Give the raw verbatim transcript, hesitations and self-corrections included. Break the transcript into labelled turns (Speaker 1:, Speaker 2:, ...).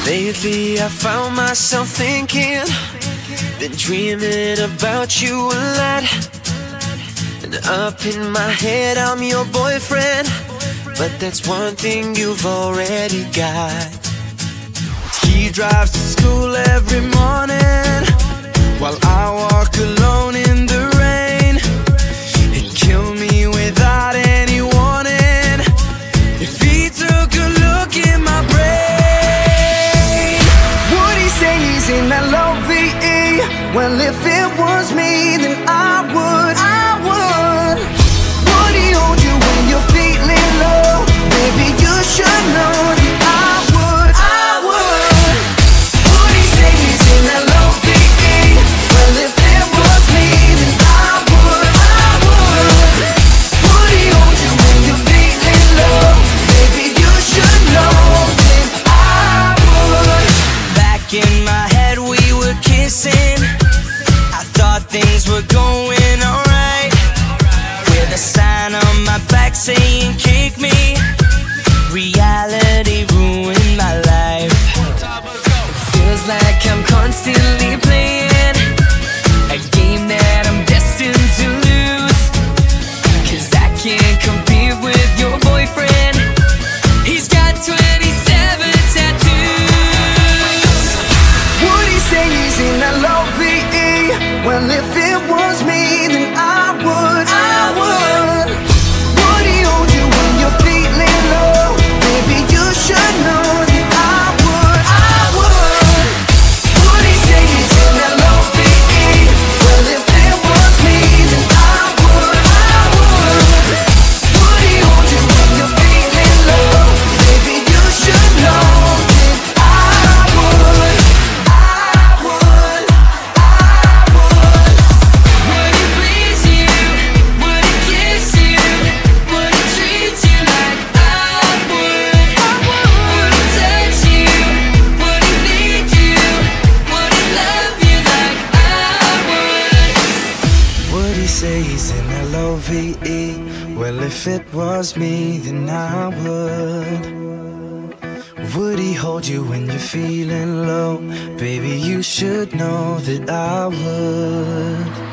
Speaker 1: Lately I found myself thinking, been dreaming about you a lot. And up in my head I'm your boyfriend, but that's one thing you've already got. He drives to school every morning, while I walk alone in the rain. He'd kill me without any warning if he took a look in my brain. Would he say he's in that L O V E? Well, if it was me, then I would, I would. Would he hold you when you're feeling low? Baby, you should know that I would, I would. Would he say he's in that L O V E? Well, if it was me, then I would, I would. Would he hold you when you're feeling low? Baby, you should know that I would. Back in my head we were kissing, I thought things were going alright, with a sign on my back saying kick me. Reality ruined my life. It feels like I'm constantly playing a game that I'm destined to lose, 'cause I can't compete with your boyfriend. He's got twenty-seven tattoos. Would he say he's in that L O V E? Well, if it was me, then I would, I would. Would he hold you when you're feeling low? Baby, you should know that I would, I would. Would he say he's in that L O V E? Well, if it was me, then I would, I would. Would he hold you when you're feeling low? Baby, you should know that I would, I would, I would. Would he please you? Would he kiss you? Would he treat you like I would? Would he touch you? Would he need you? Would he love you like I would? Would he say he's in L O V E? Well, if it was me, then I would. Would he hold you when you're feeling low? Baby, you should know that I would.